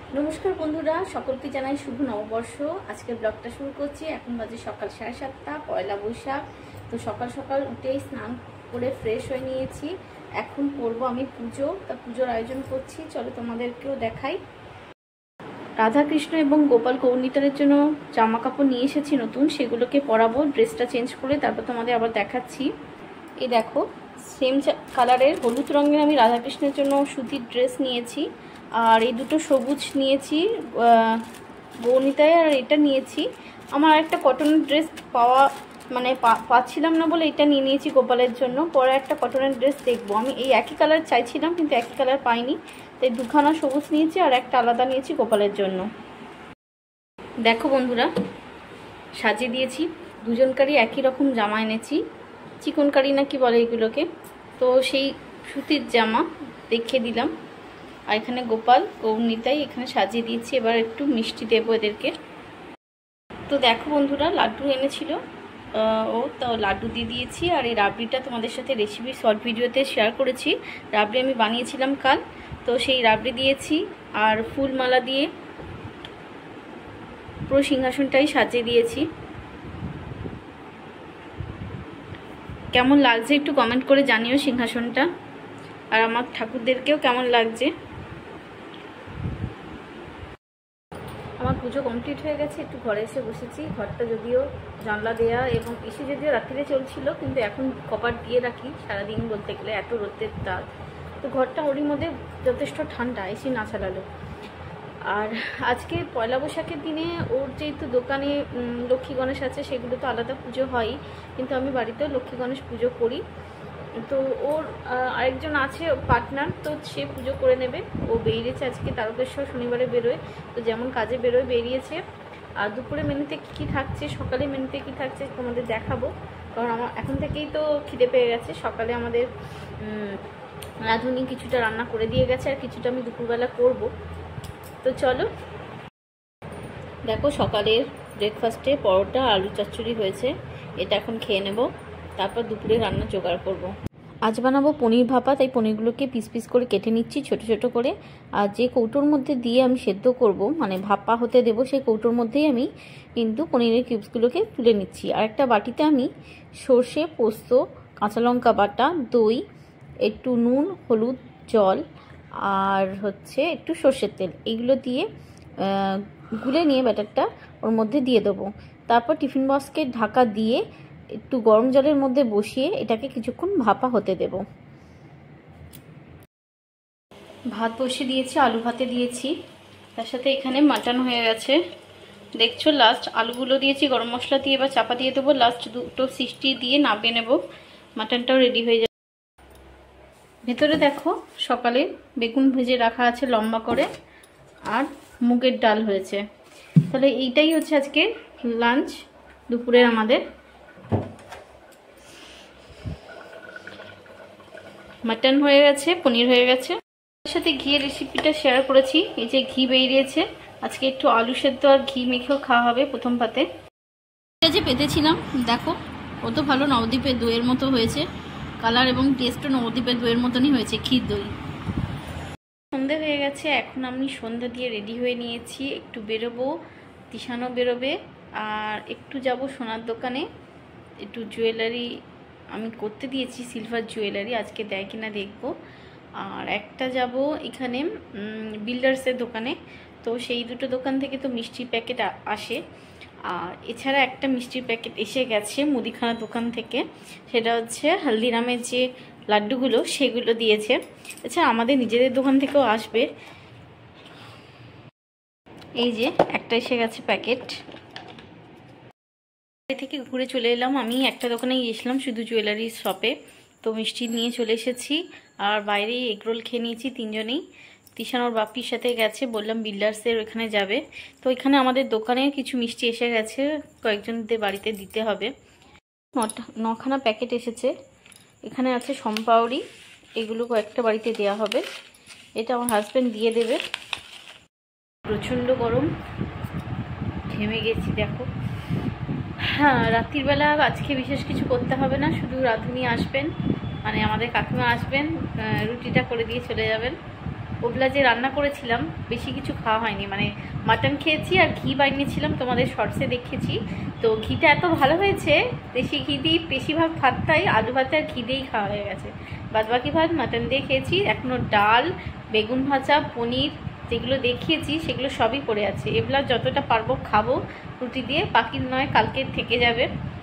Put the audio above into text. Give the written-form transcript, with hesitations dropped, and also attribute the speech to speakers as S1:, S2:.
S1: নমস্কার বন্ধুরা, সকলকে জানাই শুভ নববর্ষ। আজকের ব্লগটা শুরু করছি। এখন বাজে সকাল 7:30, পয়লা বৈশাখ। তো সকাল সকাল উঠেই স্নান করে ফ্রেশ হয়ে নিয়েছি। এখন করব আমি পুজো। তা পুজোর আয়োজন করছি, চলো তোমাদেরকেও দেখাই। রাধাকৃষ্ণ এবং গোপাল গৌরনিতাইয়ের জন্য জামা কাপড় নিয়ে এসেছি নতুন, সেগুলোকে পরাবো। ড্রেসটা চেঞ্জ করে তারপর তোমাদের আবার দেখাচ্ছি। এই দেখো, সেম কালারের হলুদ রঙের আমি রাধাকৃষ্ণের জন্য সুতির ড্রেস নিয়েছি, আর এই দুটো সবুজ নিয়েছি গৌরনিতাই, আর এটা নিয়েছি। আমার একটা কটনের ড্রেস পাচ্ছিলাম না বলে এটা নিয়ে নিয়েছি গোপালের জন্য। পরে একটা কটনের ড্রেস দেখবো। আমি এই একই কালার চাইছিলাম কিন্তু একই কালার পাইনি, তাই দুখানা সবুজ নিয়েছি আর একটা আলাদা নিয়েছি গোপালের জন্য। দেখো বন্ধুরা, সাজিয়ে দিয়েছি। দুজনকারই একই রকম জামা এনেছি, চিকনকারি না কি বলে এগুলোকে, তো সেই সুতির জামা দেখিয়ে দিলাম। আর এখানে গোপাল গৌরনিতাই এখানে সাজিয়ে দিয়েছি। এবার একটু মিষ্টি দেবো এদেরকে। তো দেখো বন্ধুরা, লাড্ডু এনেছিল তো লাড্ডু দিয়ে দিয়েছি। আর এই রাবড়িটা তোমাদের সাথে রেসিপি শর্ট ভিডিওতে শেয়ার করেছি। রাবড়ি আমি বানিয়েছিলাম কাল, তো সেই রাবড়ি দিয়েছি। আর ফুলমালা দিয়ে পুরো সিংহাসনটাই সাজিয়ে দিয়েছি। কেমন লাগছে একটু কমেন্ট করে জানিও সিংহাসনটা, আর আমার ঠাকুরদেরকেও কেমন লাগছে। আমার পুজো কমপ্লিট হয়ে গেছে, একটু ঘরে এসে বসেছি। ঘরটা যদিও জানলা দেয়া এবং এসি যদিও রাত্রিরে চলছিল, কিন্তু এখন কপাট দিয়ে রাখি সারাদিন বলতে গেলে, এত রোদের তাপ। তো ঘরটা ওরই মধ্যে যথেষ্ট ঠান্ডা, এসি না চালালো। আর আজকে পয়লা বৈশাখের দিনে ওর যেহেতু দোকানে লক্ষ্মী গণেশ আছে, সেগুলো তো আলাদা পুজো হয়ই, কিন্তু আমি বাড়িতেও লক্ষ্মী গণেশ পুজো করি। তো ওর আরেকজন আছে পার্টনার, তো সে পুজো করে নেবে। ও বেরিয়েছে আজকে তারকেশ্বর, শনিবারে বেরোয়, তো যেমন কাজে বেরোয় বেরিয়েছে। আর দুপুরে মেনুতে কী থাকছে, সকালে মেনুতে কী থাকছে তোমাদের দেখাবো, কারণ আমার এখন থেকেই তো খিদে পেয়ে গেছে। সকালে আমাদের রাঁধুনি কিছুটা রান্না করে দিয়ে গেছে, আর কিছুটা আমি দুপুরবেলা করব। তো চলো, দেখো সকালের ব্রেকফাস্টে পরোটা আলু চচ্চড়ি হয়েছে, এটা এখন খেয়ে নেব। তারপর দুপুরে রান্না জোগাড় করব। আজ বানাবো পনির ভাপা, তাই পনিরগুলোকে পিস পিস করে কেটে নিচ্ছি ছোট ছোট করে। আর যে কৌটোর মধ্যে দিয়ে আমি সেদ্ধ করব, মানে ভাপা হতে দেব, সেই কৌটোর মধ্যেই আমি কিন্তু পনিরের কিউবসগুলোকে তুলে নিচ্ছি। আর একটা বাটিতে আমি সর্ষে, পোস্ত, কাঁচা লঙ্কা বাটা, দই, একটু নুন, হলুদ, জল আর একটু সর্ষের তেল, এইগুলো দিয়ে গুলে নিয়ে ব্যাটারটা ওর মধ্যে দিয়ে দেবো। তারপর টিফিন বক্সকে ঢাকা দিয়ে একটু গরম জলের মধ্যে বসিয়ে এটাকে কিছুক্ষণ ভাপা হতে দেব। ভাত বসিয়ে দিয়েছি, আলু ভাতে দিয়েছি, তার সাথে এখানে মাটন হয়ে গেছে দেখছো। লাস্ট আলুগুলো দিয়েছি গরম মশলা দিয়ে, এবার চাপা দিয়ে দেবো। লাস্ট দুটো সিটি দিয়ে নামিয়ে নেব, মাটনটাও রেডি হয়ে যাবে। ভেতরে দেখো সকালে বেগুন ভেজে রাখা আছে লম্বা করে, আর মুগের ডাল হয়েছে। তাহলে এইটাই হচ্ছে আজকে লাঞ্চ দুপুরের আমাদের। মাটন হয়ে গেছে, পনির হয়ে গেছে, তার সাথে ঘিয়ের রেসিপিটা শেয়ার করেছি। এই যে ঘি বেরিয়েছে, আজকে একটু আলু সেদ্ধ আর ঘি মেখেও খাওয়া হবে প্রথম পাতে। এটা যে পেতেছিলাম দেখো, কত ভালো নবদ্বীপের দইয়ের মতো হয়েছে কালার, এবং টেস্টও নবদ্বীপের দইয়ের মতনই হয়েছে, ক্ষীর দই। সন্ধে হয়ে গেছে, এখন আমি সন্ধ্যা দিয়ে রেডি হয়ে নিয়েছি। একটু বেরোবো, তিশানও বেরোবে, আর একটু যাব সোনার দোকানে। একটু জুয়েলারি আমি করতে দিয়েছি, সিলভার জুয়েলারি, আজকে দেয় কিনা দেখবো। আর একটা যাব এখানে বিল্ডার্সের দোকানে, তো সেই দুটো দোকান থেকে তো মিষ্টির প্যাকেট আসে। আর এছাড়া একটা মিষ্টির প্যাকেট এসে গেছে মুদিখানা দোকান থেকে, সেটা হচ্ছে হলদিরামের যে লাড্ডুগুলো সেগুলো দিয়েছে। এছাড়া আমাদের নিজেদের দোকান থেকেও আসবে। এই যে একটা এসে গেছে প্যাকেট। থেকে ঘুরে চলে এলাম, আমি একটা দোকানে গিয়েছিলাম শুধু জুয়েলারি শপে, তো মিষ্টি নিয়ে চলে এসেছি। আর বাইরে এগরোল খেয়ে নিয়েছি তিনজনেই। তিশান ওর বাপির সাথে গেছে, বললাম বিল্ডার্সের ওখানে যাবে, তো ওইখানে আমাদের দোকানে কিছু মিষ্টি এসে গেছে, কয়েকজনদের বাড়িতে দিতে হবে। 9খানা প্যাকেট এসেছে। এখানে আছে সম্পাউরি, এগুলো কয়েকটা বাড়িতে দেওয়া হবে। এটা আমার হাজব্যান্ড দিয়ে দেবে। প্রচণ্ড গরম, ঘেমে গেছি দেখো। হ্যাঁ, রাত্রির বেলা আজকে বিশেষ কিছু করতে হবে না, শুধু রাঁধুনি আসবেন, মানে আমাদের কাকিমা আসবেন, রুটিটা করে দিয়ে চলে যাবেন। ওগুলা যে রান্না করেছিলাম বেশি কিছু খাওয়া হয়নি, মানে মাটন খেয়েছি আর ঘি বানিয়েছিলাম, তোমাদের শর্টসে দেখেছি। তো ঘিটা এত ভালো হয়েছে, দেশি ঘি দিয়ে বেশিরভাগ ভাতটাই আলু ভাতে আর ঘি দিয়েই খাওয়া হয়ে গেছে। বাদবাকি ভাত মাটন দিয়ে খেয়েছি। এখনও ডাল, বেগুন ভাজা, পনির যেগুলো দেখিয়েছি সেগুলো সবই পড়ে আছে। এগুলো যতটা পারবো খাবো রুটি দিয়ে, বাকি নয় কালকে থেকে যাবে।